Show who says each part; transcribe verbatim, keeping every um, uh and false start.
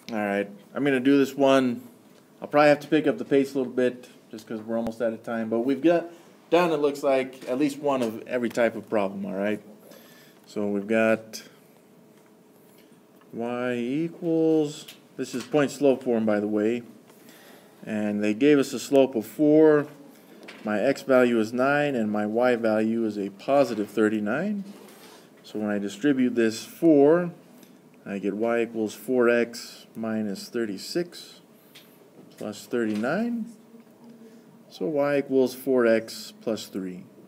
Speaker 1: Alright, I'm going to do this one. I'll probably have to pick up the pace a little bit just because we're almost out of time. But we've got down, it looks like, at least one of every type of problem, alright? So we've got y equals, this is point slope form, by the way. And they gave us a slope of four. My x value is nine, and my y value is a positive thirty-nine. So when I distribute this four, I get y equals four x minus thirty-six plus thirty-nine. So y equals four x plus three.